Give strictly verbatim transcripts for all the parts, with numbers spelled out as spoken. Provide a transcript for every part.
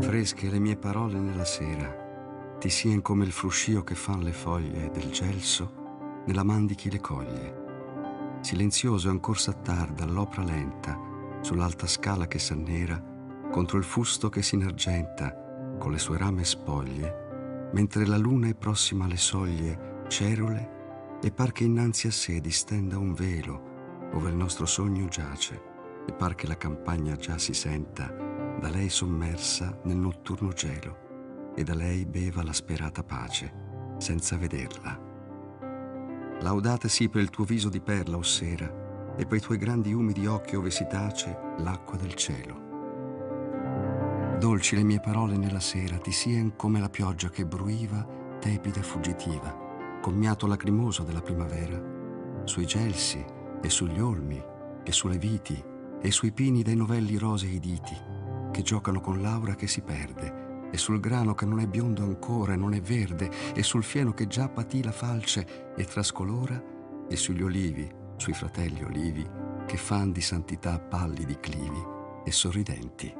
Fresche le mie parole nella sera, ti sien come il fruscio che fan le foglie del gelso, nella man di chi le coglie. Silenzioso e ancor s'attarda l'opra lenta, sull'alta scala che s'annera, contro il fusto che s'inargenta, con le sue rame spoglie, mentre la luna è prossima alle soglie, cerule, e par che innanzi a sé distenda un velo, ove il nostro sogno giace, e par che la campagna già si senta, da lei sommersa nel notturno gelo, e da lei beva la sperata pace, senza vederla. Laudate sì per il tuo viso di perla, o sera, e per i tuoi grandi umidi occhi ove si tace l'acqua del cielo. Dolci le mie parole nella sera, ti sien come la pioggia che bruiva, tepida e fuggitiva, commiato lacrimoso della primavera, sui gelsi e sugli olmi e sulle viti e sui pini dei novelli rosei diti, che giocano con l'aura che si perde, e sul grano che non è biondo ancora e non è verde, e sul fieno che già patì la falce e trascolora, e sugli olivi, sui fratelli olivi, che fan di santità pallidi clivi e sorridenti.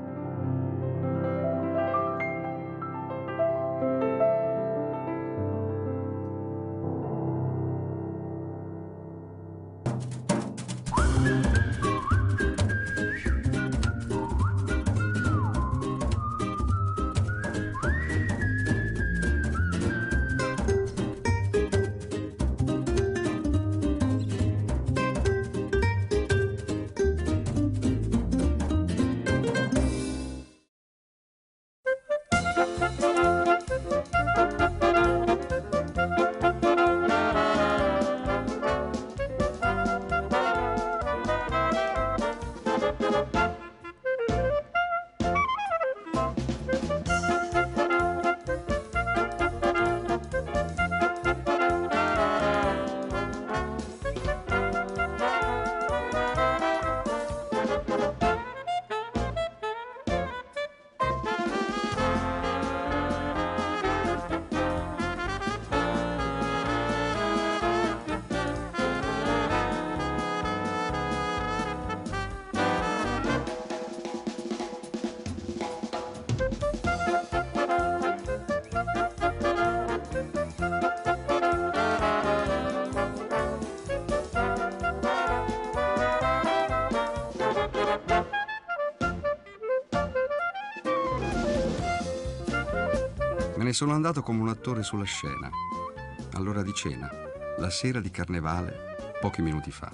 Me ne sono andato come un attore sulla scena, all'ora di cena, la sera di carnevale, pochi minuti fa.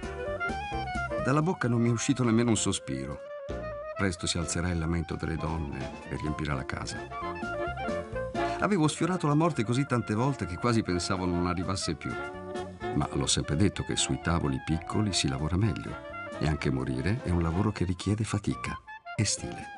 Dalla bocca non mi è uscito nemmeno un sospiro. Presto si alzerà il lamento delle donne e riempirà la casa. Avevo sfiorato la morte così tante volte che quasi pensavo non arrivasse più. Ma l'ho sempre detto che sui tavoli piccoli si lavora meglio, e anche morire è un lavoro che richiede fatica e stile.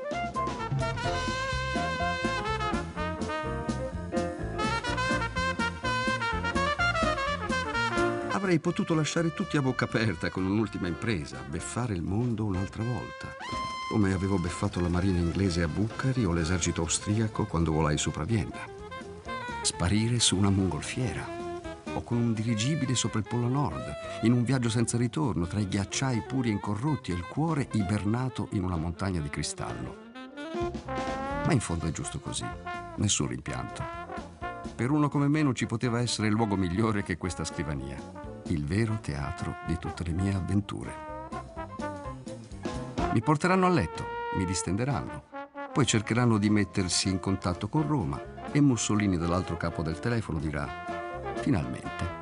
Avrei potuto lasciare tutti a bocca aperta con un'ultima impresa, beffare il mondo un'altra volta, come avevo beffato la marina inglese a Bucari o l'esercito austriaco quando volai sopra Vienna. Sparire su una mongolfiera o con un dirigibile sopra il Polo Nord, in un viaggio senza ritorno tra i ghiacciai puri e incorrotti e il cuore ibernato in una montagna di cristallo. Ma in fondo è giusto così, nessun rimpianto. Per uno come me non ci poteva essere luogo migliore che questa scrivania, il vero teatro di tutte le mie avventure. Mi porteranno a letto, mi distenderanno, poi cercheranno di mettersi in contatto con Roma e Mussolini dall'altro capo del telefono dirà «Finalmente».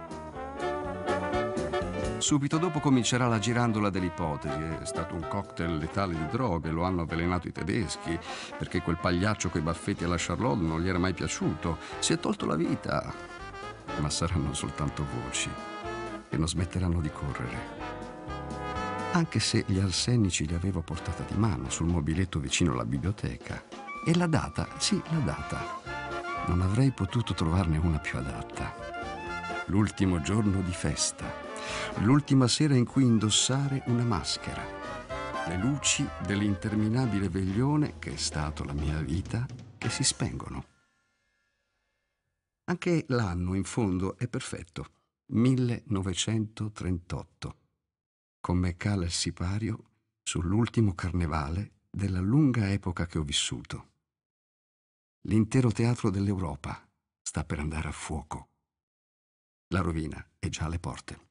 Subito dopo comincerà la girandola dell'ipotesi. È stato un cocktail letale di droghe, lo hanno avvelenato i tedeschi, perché quel pagliaccio coi baffetti alla Charlotte non gli era mai piaciuto. Si è tolto la vita. Ma saranno soltanto voci che non smetteranno di correre. Anche se gli arsenici li avevo portata di mano sul mobiletto vicino alla biblioteca. E la data, sì, la data. Non avrei potuto trovarne una più adatta. L'ultimo giorno di festa. L'ultima sera in cui indossare una maschera. Le luci dell'interminabile veglione che è stato la mia vita che si spengono. Anche l'anno, in fondo, è perfetto. millenovecentotrentotto. Come cala il sipario sull'ultimo carnevale della lunga epoca che ho vissuto. L'intero teatro dell'Europa sta per andare a fuoco. La rovina è già alle porte.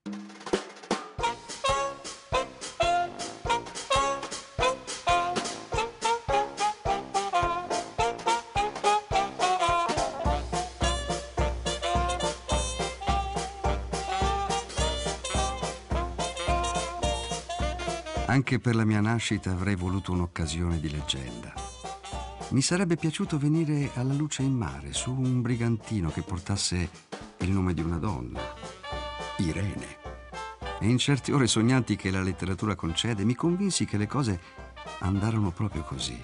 Anche per la mia nascita avrei voluto un'occasione di leggenda. Mi sarebbe piaciuto venire alla luce in mare su un brigantino che portasse il nome di una donna, Irene. E in certe ore sognanti che la letteratura concede, mi convinsi che le cose andarono proprio così.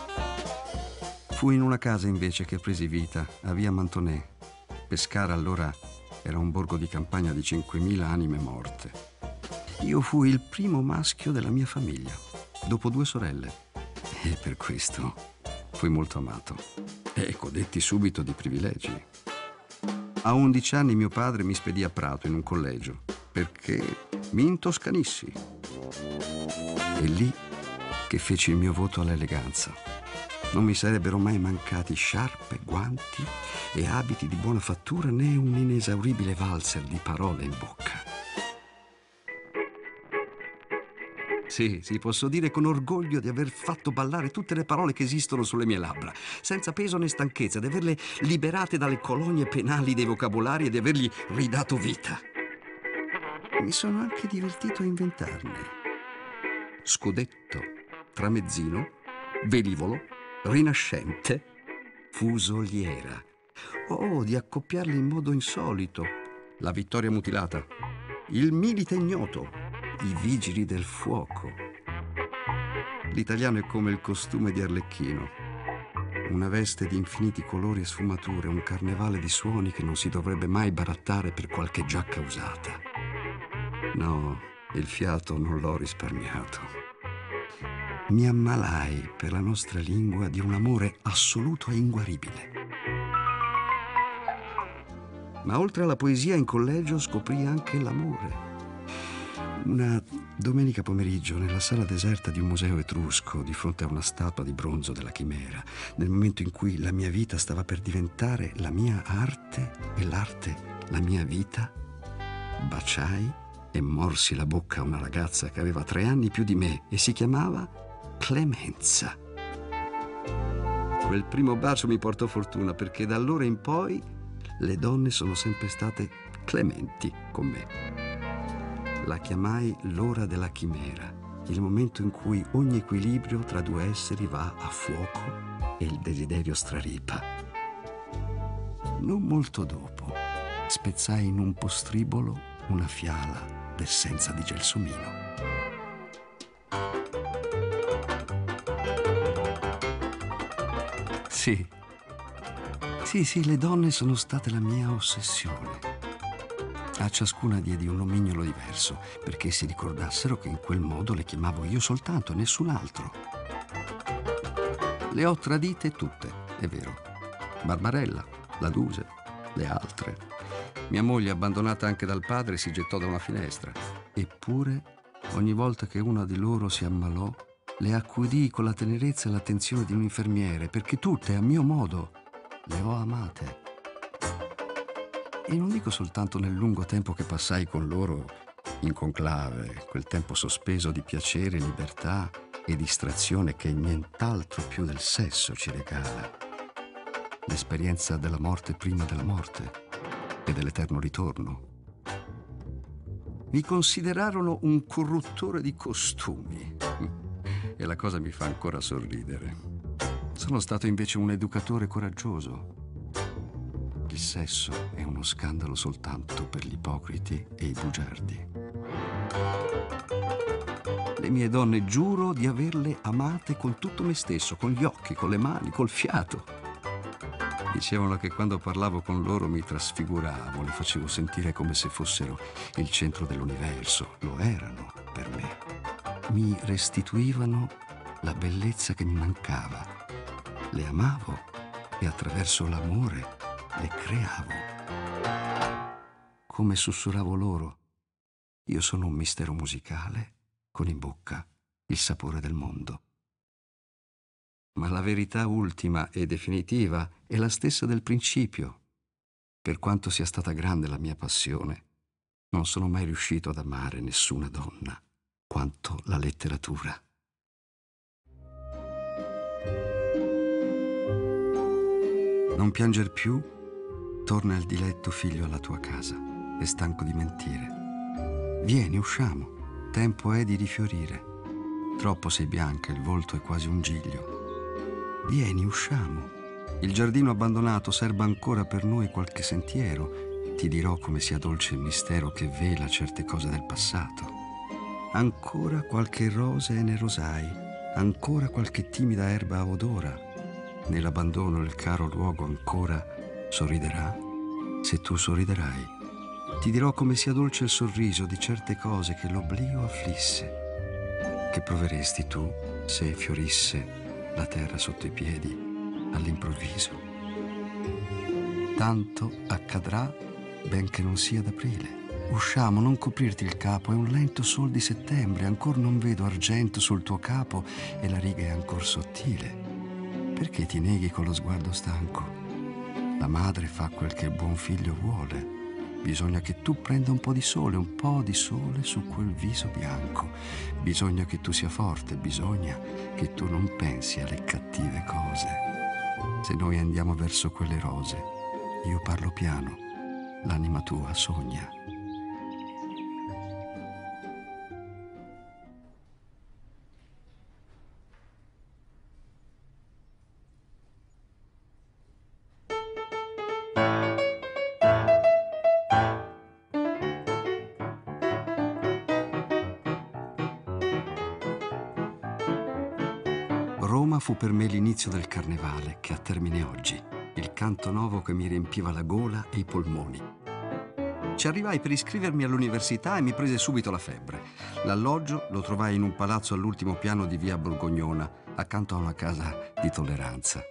Fu in una casa invece che presi vita, a via Mantonè. Pescara allora era un borgo di campagna di cinquemila anime morte. Io fui il primo maschio della mia famiglia, dopo due sorelle, e per questo fui molto amato e godetti subito di privilegi. A undici anni mio padre mi spedì a Prato in un collegio perché mi intoscanissi. È lì che feci il mio voto all'eleganza. Non mi sarebbero mai mancati sciarpe, guanti e abiti di buona fattura, né un inesauribile valzer di parole in bocca. Sì, sì, posso dire con orgoglio di aver fatto ballare tutte le parole che esistono sulle mie labbra, senza peso né stanchezza, di averle liberate dalle colonie penali dei vocabolari e di avergli ridato vita. Mi sono anche divertito a inventarne. Scudetto, tramezzino, velivolo, rinascente, fusoliera. Oh, di accoppiarli in modo insolito. La vittoria mutilata, il milite ignoto, i vigili del fuoco. L'italiano è come il costume di Arlecchino, una veste di infiniti colori e sfumature, un carnevale di suoni che non si dovrebbe mai barattare per qualche giacca usata. No, il fiato non l'ho risparmiato. Mi ammalai per la nostra lingua di un amore assoluto e inguaribile. Ma oltre alla poesia in collegio scoprì anche l'amore. Una domenica pomeriggio, nella sala deserta di un museo etrusco, di fronte a una statua di bronzo della Chimera, nel momento in cui la mia vita stava per diventare la mia arte e l'arte la mia vita, baciai e morsi la bocca a una ragazza che aveva tre anni più di me e si chiamava Clemenza. Quel primo bacio mi portò fortuna, perché da allora in poi le donne sono sempre state clementi con me. La chiamai l'ora della chimera, il momento in cui ogni equilibrio tra due esseri va a fuoco e il desiderio straripa. Non molto dopo, spezzai in un postribolo una fiala d'essenza di gelsomino. Sì, sì, sì, le donne sono state la mia ossessione. A ciascuna diedi un nomignolo diverso, perché si ricordassero che in quel modo le chiamavo io soltanto, nessun altro. Le ho tradite tutte, è vero. Barbarella, la Duse, le altre. Mia moglie, abbandonata anche dal padre, si gettò da una finestra. Eppure, ogni volta che una di loro si ammalò, le accudii con la tenerezza e l'attenzione di un infermiere, perché tutte, a mio modo, le ho amate. E non dico soltanto nel lungo tempo che passai con loro in conclave, quel tempo sospeso di piacere, libertà e distrazione che nient'altro più del sesso ci regala. L'esperienza della morte prima della morte e dell'eterno ritorno. Mi considerarono un corruttore di costumi e la cosa mi fa ancora sorridere. Sono stato invece un educatore coraggioso. Il sesso è uno scandalo soltanto per gli ipocriti e i bugiardi. Le mie donne giuro di averle amate con tutto me stesso, con gli occhi, con le mani, col fiato. Dicevano che quando parlavo con loro mi trasfiguravo, le facevo sentire come se fossero il centro dell'universo. Lo erano per me. Mi restituivano la bellezza che mi mancava. Le amavo e attraverso l'amore le creavo. Come sussurravo loro, io sono un mistero musicale con in bocca il sapore del mondo. Ma la verità ultima e definitiva è la stessa del principio. Per quanto sia stata grande la mia passione, non sono mai riuscito ad amare nessuna donna quanto la letteratura. Non pianger più, torna il diletto figlio alla tua casa, è stanco di mentire. Vieni, usciamo, tempo è di rifiorire. Troppo sei bianca, il volto è quasi un giglio. Vieni, usciamo. Il giardino abbandonato serba ancora per noi qualche sentiero. Ti dirò come sia dolce il mistero che vela certe cose del passato. Ancora qualche rose ne rosai, ancora qualche timida erba odora. Nell'abbandono il caro luogo ancora sorriderà, se tu sorriderai. Ti dirò come sia dolce il sorriso di certe cose che l'oblio afflisse. Che proveresti tu se fiorisse la terra sotto i piedi all'improvviso. Tanto accadrà benché non sia d'aprile. Usciamo, non coprirti il capo, è un lento sol di settembre, ancor non vedo argento sul tuo capo e la riga è ancor sottile. Perché ti neghi con lo sguardo stanco? La madre fa quel che il buon figlio vuole. Bisogna che tu prenda un po' di sole, un po' di sole su quel viso bianco. Bisogna che tu sia forte, bisogna che tu non pensi alle cattive cose. Se noi andiamo verso quelle rose, io parlo piano, l'anima tua sogna. Roma fu per me l'inizio del carnevale che ha termine oggi, il canto nuovo che mi riempiva la gola e i polmoni. Ci arrivai per iscrivermi all'università e mi prese subito la febbre. L'alloggio lo trovai in un palazzo all'ultimo piano di via Borgognona, accanto a una casa di tolleranza.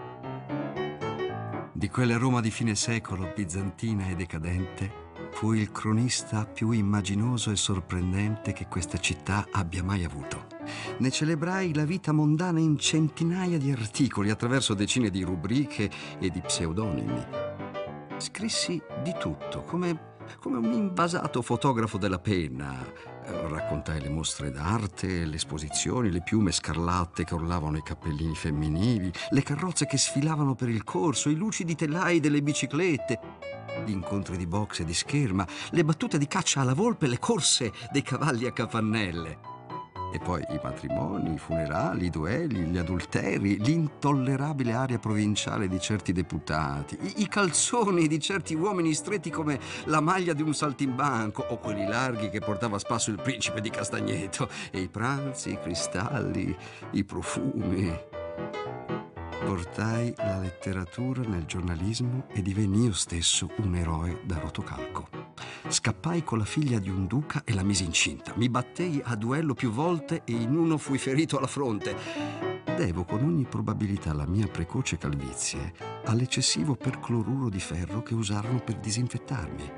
Di quella Roma di fine secolo, bizantina e decadente, fui il cronista più immaginoso e sorprendente che questa città abbia mai avuto. Ne celebrai la vita mondana in centinaia di articoli attraverso decine di rubriche e di pseudonimi. Scrissi di tutto, come, come un invasato fotografo della penna. Raccontai le mostre d'arte, le esposizioni, le piume scarlatte che orlavano i cappellini femminili, le carrozze che sfilavano per il corso, i lucidi telai delle biciclette, gli incontri di boxe e di scherma, le battute di caccia alla volpe, le corse dei cavalli a capannelle. E poi i matrimoni, i funerali, i duelli, gli adulteri, l'intollerabile aria provinciale di certi deputati, i, i calzoni di certi uomini stretti come la maglia di un saltimbanco, o quelli larghi che portava a spasso il principe di Castagneto, e i pranzi, i cristalli, i profumi. Portai la letteratura nel giornalismo e divenni io stesso un eroe da rotocalco. Scappai con la figlia di un duca e la misi incinta. Mi battei a duello più volte e in uno fui ferito alla fronte. Devo con ogni probabilità la mia precoce calvizie all'eccessivo percloruro di ferro che usarono per disinfettarmi.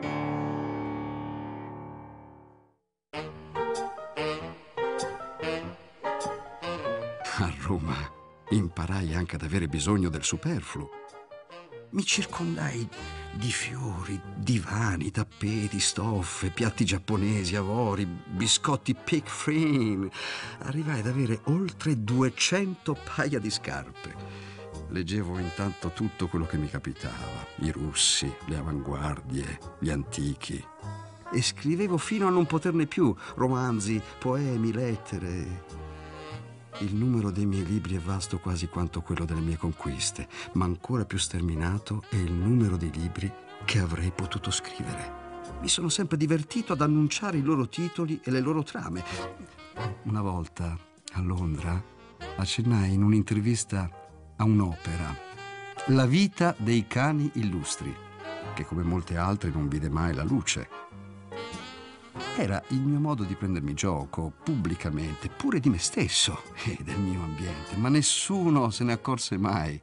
A Roma imparai anche ad avere bisogno del superfluo. Mi circondai di fiori, divani, tappeti, stoffe, piatti giapponesi, avori, biscotti Pick Freen. Arrivai ad avere oltre duecento paia di scarpe. Leggevo intanto tutto quello che mi capitava, i russi, le avanguardie, gli antichi. E scrivevo fino a non poterne più, romanzi, poemi, lettere. Il numero dei miei libri è vasto quasi quanto quello delle mie conquiste, ma ancora più sterminato è il numero di libri che avrei potuto scrivere. Mi sono sempre divertito ad annunciare i loro titoli e le loro trame. Una volta, a Londra, accennai in un'intervista a un'opera, La vita dei cani illustri, che come molte altre non vide mai la luce. Era il mio modo di prendermi gioco, pubblicamente, pure di me stesso e del mio ambiente, ma nessuno se ne accorse mai.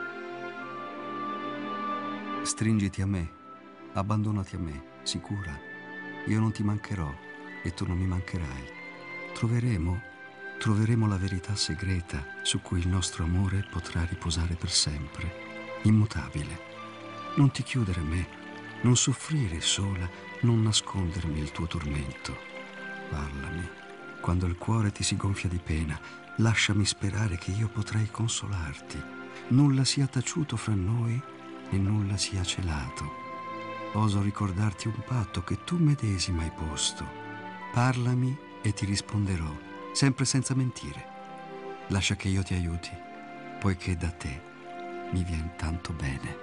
Stringiti a me, abbandonati a me, sicura. Io non ti mancherò e tu non mi mancherai. Troveremo, troveremo la verità segreta su cui il nostro amore potrà riposare per sempre, immutabile. Non ti chiudere a me, non soffrire sola, non nascondermi il tuo tormento. Parlami. Quando il cuore ti si gonfia di pena, lasciami sperare che io potrei consolarti. Nulla sia taciuto fra noi e nulla sia celato. Oso ricordarti un patto che tu medesima hai posto. Parlami e ti risponderò, sempre senza mentire. Lascia che io ti aiuti, poiché da te mi vien tanto bene.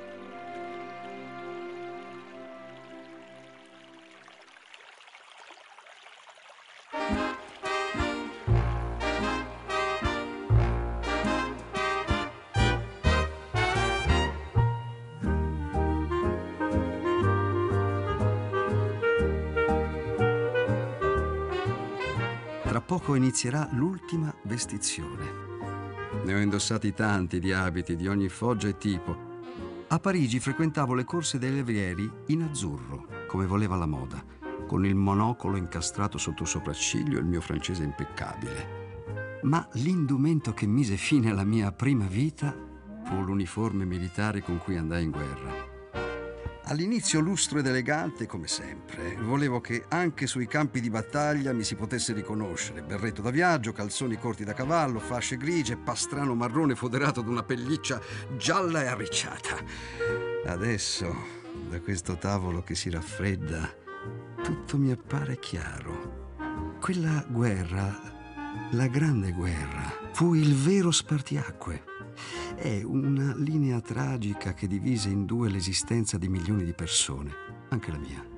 Tra poco inizierà l'ultima vestizione. Ne ho indossati tanti di abiti di ogni foggia e tipo. A Parigi frequentavo le corse dei levrieri in azzurro, come voleva la moda, con il monocolo incastrato sotto il sopracciglio e il mio francese impeccabile. Ma l'indumento che mise fine alla mia prima vita fu l'uniforme militare con cui andai in guerra. All'inizio lustro ed elegante, come sempre. Volevo che anche sui campi di battaglia mi si potesse riconoscere. Berretto da viaggio, calzoni corti da cavallo, fasce grigie, pastrano marrone foderato da una pelliccia gialla e arricciata. Adesso, da questo tavolo che si raffredda, tutto mi appare chiaro. Quella guerra, la grande guerra, fu il vero spartiacque. È una linea tragica che divise in due l'esistenza di milioni di persone, anche la mia.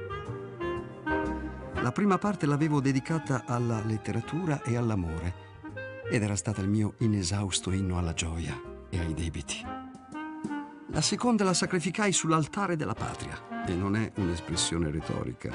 La prima parte l'avevo dedicata alla letteratura e all'amore, ed era stata il mio inesausto inno alla gioia e ai debiti. La seconda la sacrificai sull'altare della patria, e non è un'espressione retorica.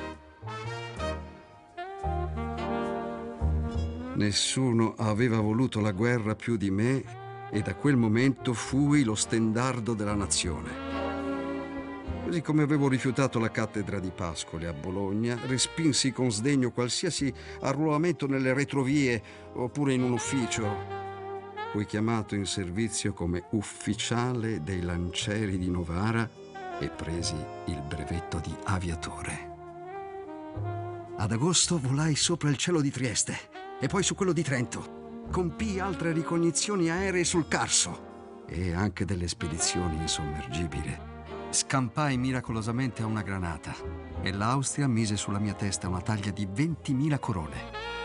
Nessuno aveva voluto la guerra più di me, e da quel momento fui lo stendardo della nazione. Così come avevo rifiutato la cattedra di Pascoli a Bologna, respinsi con sdegno qualsiasi arruolamento nelle retrovie oppure in un ufficio. Fui chiamato in servizio come ufficiale dei lancieri di Novara e presi il brevetto di aviatore. Ad agosto volai sopra il cielo di Trieste e poi su quello di Trento. Compii altre ricognizioni aeree sul Carso e anche delle spedizioni in sommergibile. Scampai miracolosamente a una granata e l'Austria mise sulla mia testa una taglia di ventimila corone.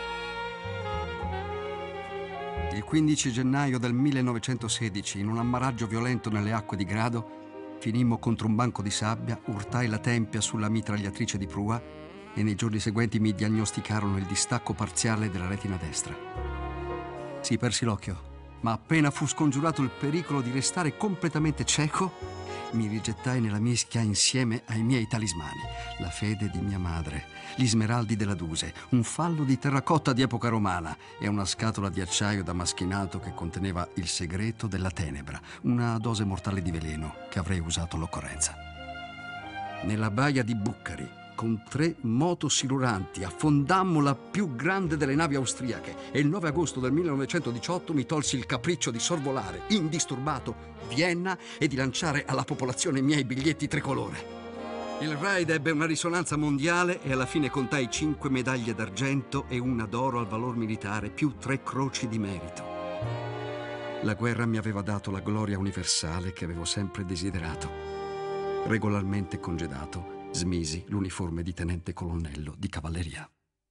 Il quindici gennaio del millenovecentosedici, in un ammaraggio violento nelle acque di Grado, finimmo contro un banco di sabbia, urtai la tempia sulla mitragliatrice di prua e nei giorni seguenti mi diagnosticarono il distacco parziale della retina destra. Sì, persi l'occhio, ma appena fu scongiurato il pericolo di restare completamente cieco, mi rigettai nella mischia insieme ai miei talismani, la fede di mia madre, gli smeraldi della Duse, un fallo di terracotta di epoca romana e una scatola di acciaio damaschinato che conteneva il segreto della tenebra, una dose mortale di veleno che avrei usato all'occorrenza. Nella baia di Bucari, con tre motosiluranti, affondammo la più grande delle navi austriache e il nove agosto del millenovecentodiciotto mi tolsi il capriccio di sorvolare, indisturbato, Vienna e di lanciare alla popolazione i miei biglietti tricolore. Il raid ebbe una risonanza mondiale e alla fine contai cinque medaglie d'argento e una d'oro al valor militare, più tre croci di merito. La guerra mi aveva dato la gloria universale che avevo sempre desiderato. Regolarmente congedato, smisi l'uniforme di tenente colonnello di cavalleria.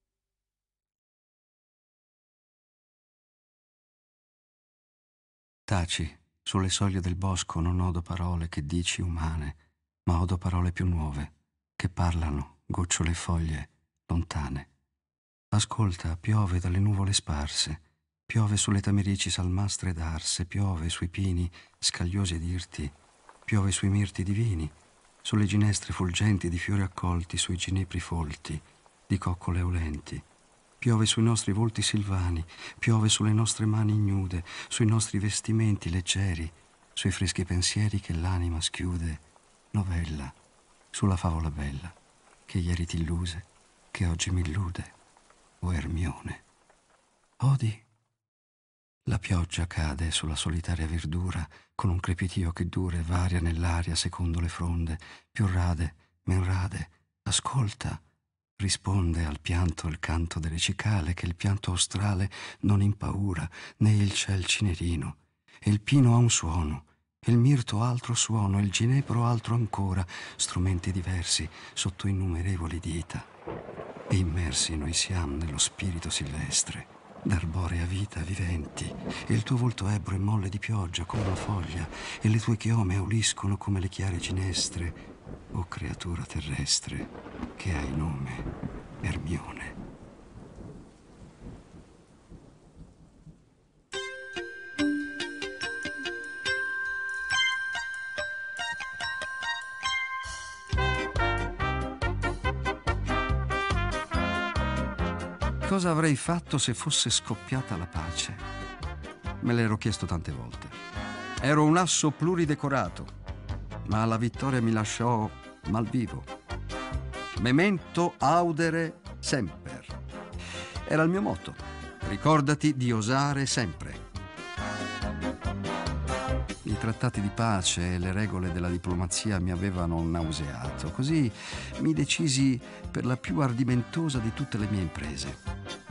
Taci, sulle soglie del bosco non odo parole che dici umane, ma odo parole più nuove, che parlano, gocciole e foglie, lontane. Ascolta, piove dalle nuvole sparse, piove sulle tamerici salmastre d'arse, piove sui pini scagliosi ed irti, piove sui mirti divini, sulle ginestre fulgenti di fiori accolti, sui ginepri folti, di coccole eulenti. Piove sui nostri volti silvani, piove sulle nostre mani ignude, sui nostri vestimenti leggeri, sui freschi pensieri che l'anima schiude. Novella, sulla favola bella. che ieri t'illuse, che oggi m'illude, o Ermione. Odi? La pioggia cade sulla solitaria verdura con un crepitio che dura e varia nell'aria secondo le fronde, più rade, men rade, ascolta, risponde al pianto il canto delle cicale che il pianto australe non impaura, né il ciel cinerino, e il pino ha un suono, e il mirto altro suono, e il ginepro altro ancora, strumenti diversi sotto innumerevoli dita. E immersi noi siamo nello spirito silvestre, d'arborea vita viventi, e il tuo volto ebro e molle di pioggia come una foglia, e le tue chiome auliscono come le chiare ginestre, o creatura terrestre, che hai nome Ermione. Cosa avrei fatto se fosse scoppiata la pace? Me l'ero chiesto tante volte. Ero un asso pluridecorato, ma la vittoria mi lasciò malvivo. Memento audere semper. Era il mio motto. Ricordati di osare sempre. I trattati di pace e le regole della diplomazia mi avevano nauseato. Così mi decisi per la più ardimentosa di tutte le mie imprese.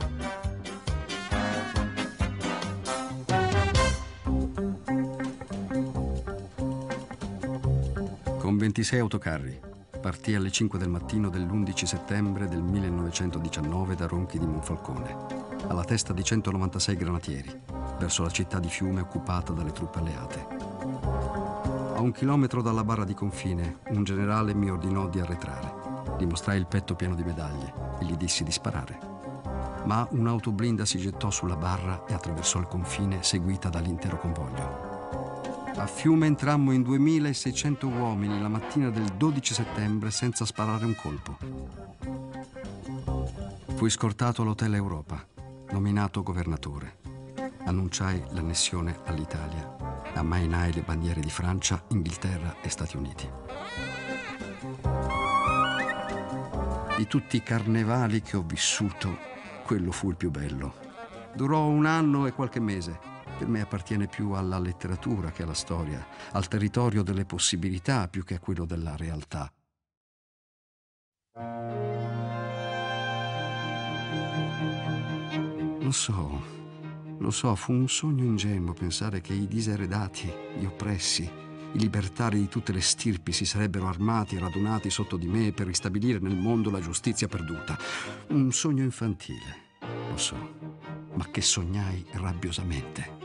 Con ventisei autocarri partì alle cinque del mattino dell'undici settembre del millenovecentodiciannove da Ronchi di Monfalcone, alla testa di centonovantasei granatieri, verso la città di Fiume occupata dalle truppe alleate. A un chilometro dalla barra di confine, un generale mi ordinò di arretrare. Gli mostrai il petto pieno di medaglie e gli dissi di sparare. Ma un'autoblinda si gettò sulla barra e attraversò il confine, seguita dall'intero convoglio. A Fiume entrammo in duemilaseicento uomini la mattina del dodici settembre senza sparare un colpo. Fui scortato all'Hotel Europa, nominato governatore. Annunciai l'annessione all'Italia. Ammainai le bandiere di Francia, Inghilterra e Stati Uniti. Di tutti i carnevali che ho vissuto, quello fu il più bello. Durò un anno e qualche mese. Per me appartiene più alla letteratura che alla storia, al territorio delle possibilità più che a quello della realtà. Lo so, lo so, fu un sogno ingenuo pensare che i diseredati, gli oppressi, i libertari di tutte le stirpi si sarebbero armati e radunati sotto di me per ristabilire nel mondo la giustizia perduta. Un sogno infantile, lo so, ma che sognai rabbiosamente.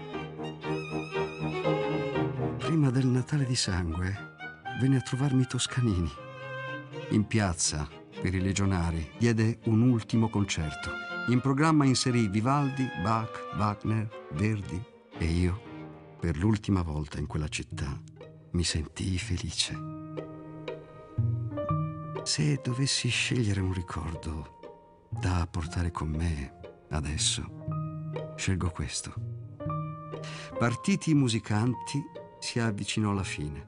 Prima del Natale di sangue venne a trovarmi Toscanini. In piazza, per i legionari, diede un ultimo concerto. In programma inserì Vivaldi, Bach, Wagner, Verdi e io, per l'ultima volta in quella città, mi sentii felice. Se dovessi scegliere un ricordo da portare con me adesso, scelgo questo. Partiti i musicanti, si avvicinò la fine.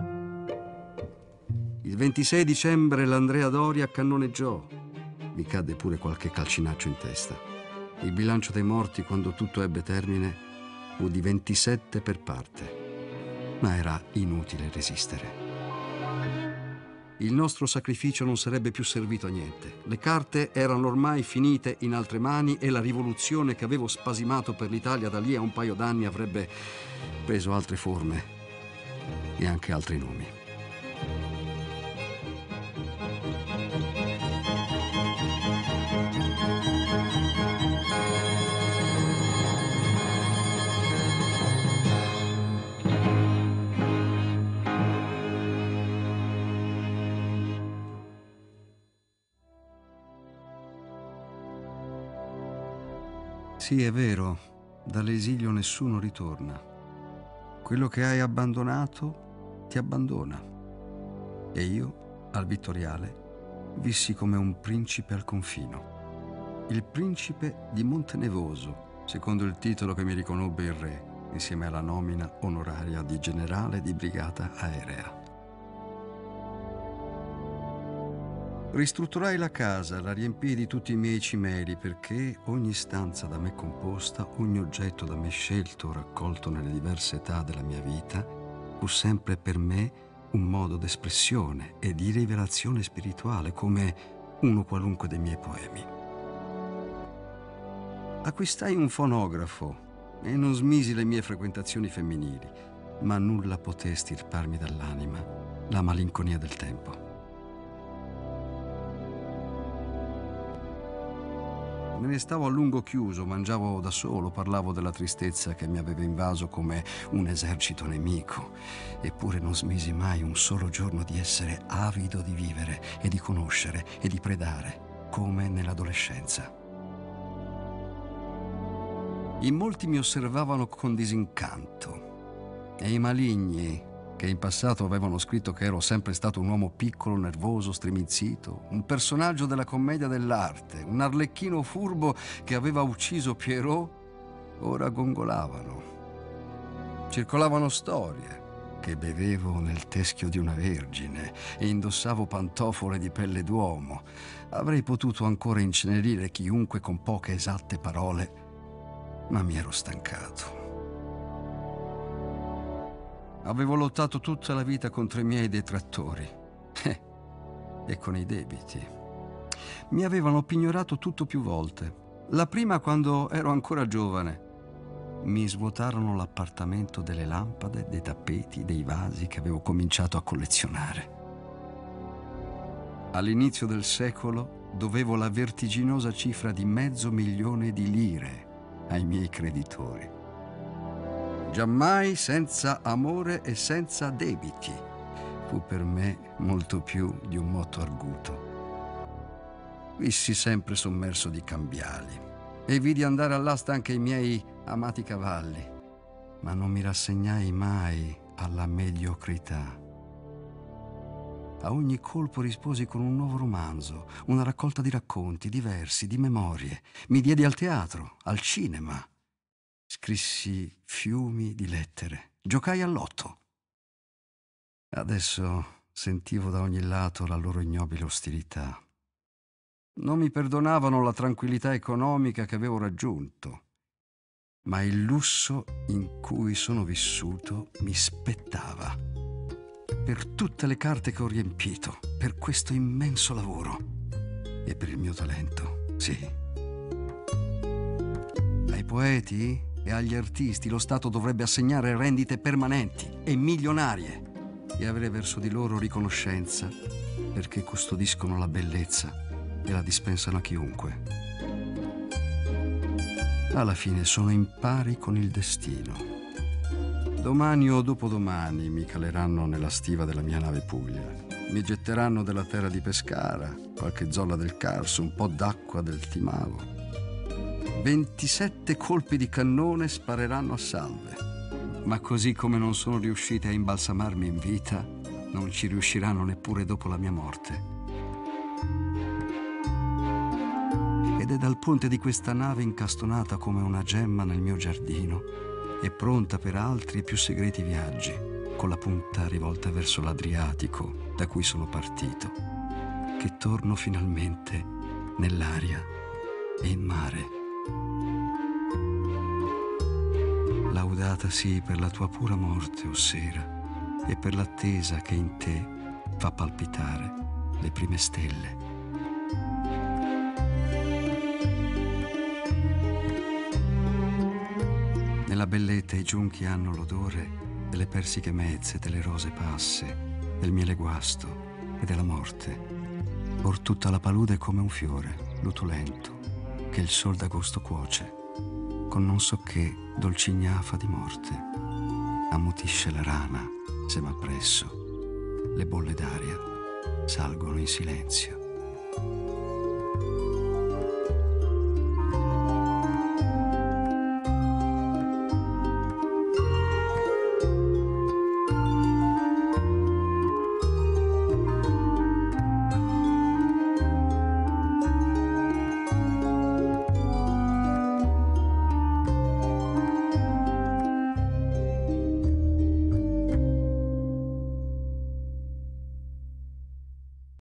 Il ventisei dicembre l'Andrea Doria cannoneggiò. Mi cadde pure qualche calcinaccio in testa. Il bilancio dei morti, quando tutto ebbe termine, fu di ventisette per parte. Ma era inutile resistere. Il nostro sacrificio non sarebbe più servito a niente. Le carte erano ormai finite in altre mani e la rivoluzione che avevo spasimato per l'Italia da lì a un paio d'anni avrebbe preso altre forme e anche altri nomi. Sì, è vero, dall'esilio nessuno ritorna. Quello che hai abbandonato ti abbandona. E io, al Vittoriale, vissi come un principe al confino. Il principe di Montenevoso, secondo il titolo che mi riconobbe il re, insieme alla nomina onoraria di generale di brigata aerea. Ristrutturai la casa, la riempii di tutti i miei cimeli perché ogni stanza da me composta, ogni oggetto da me scelto o raccolto nelle diverse età della mia vita, fu sempre per me un modo d'espressione e di rivelazione spirituale, come uno qualunque dei miei poemi. Acquistai un fonografo e non smisi le mie frequentazioni femminili, ma nulla poté estirparmi dall'anima la malinconia del tempo. Me ne stavo a lungo chiuso, mangiavo da solo, parlavo della tristezza che mi aveva invaso come un esercito nemico. Eppure non smisi mai un solo giorno di essere avido di vivere e di conoscere e di predare, come nell'adolescenza. In molti mi osservavano con disincanto e i maligni, che in passato avevano scritto che ero sempre stato un uomo piccolo, nervoso, striminzito, un personaggio della commedia dell'arte, un arlecchino furbo che aveva ucciso Pierrot, ora gongolavano. Circolavano storie che bevevo nel teschio di una vergine e indossavo pantofole di pelle d'uomo. Avrei potuto ancora incenerire chiunque con poche esatte parole, ma mi ero stancato. Avevo lottato tutta la vita contro i miei detrattori eh, e con i debiti. Mi avevano pignorato tutto più volte. La prima quando ero ancora giovane. Mi svuotarono l'appartamento delle lampade, dei tappeti, dei vasi che avevo cominciato a collezionare. All'inizio del secolo dovevo la vertiginosa cifra di mezzo milione di lire ai miei creditori. Giammai senza amore e senza debiti fu per me molto più di un motto arguto. Vissi sempre sommerso di cambiali e vidi andare all'asta anche i miei amati cavalli, ma non mi rassegnai mai alla mediocrità. A ogni colpo risposi con un nuovo romanzo, una raccolta di racconti, di versi, di memorie. Mi diedi al teatro, al cinema. Scrissi fiumi di lettere, giocai al lotto. Adesso sentivo da ogni lato la loro ignobile ostilità. Non mi perdonavano la tranquillità economica che avevo raggiunto, ma il lusso in cui sono vissuto mi spettava. Per tutte le carte che ho riempito, per questo immenso lavoro e per il mio talento, sì. Ai poeti e agli artisti lo Stato dovrebbe assegnare rendite permanenti e milionarie e avere verso di loro riconoscenza perché custodiscono la bellezza e la dispensano a chiunque. Alla fine sono in pari con il destino. Domani o dopodomani mi caleranno nella stiva della mia nave Puglia. Mi getteranno della terra di Pescara, qualche zolla del Carso, un po' d'acqua del Timavo. ventisette colpi di cannone spareranno a salve, ma così come non sono riusciti a imbalsamarmi in vita, non ci riusciranno neppure dopo la mia morte. Ed è dal ponte di questa nave incastonata come una gemma nel mio giardino e pronta per altri e più segreti viaggi, con la punta rivolta verso l'Adriatico da cui sono partito, che torno finalmente nell'aria e in mare. Laudata sii per la tua pura morte, o sera, e per l'attesa che in te fa palpitare le prime stelle. Nella belletta i giunchi hanno l'odore delle persiche mezze, delle rose passe, del miele guasto e della morte. Or tutta la palude è come un fiore, lutulento, che il sol d'agosto cuoce, con non so che dolcignafa di morte. Ammutisce la rana, se m'appresso, le bolle d'aria salgono in silenzio.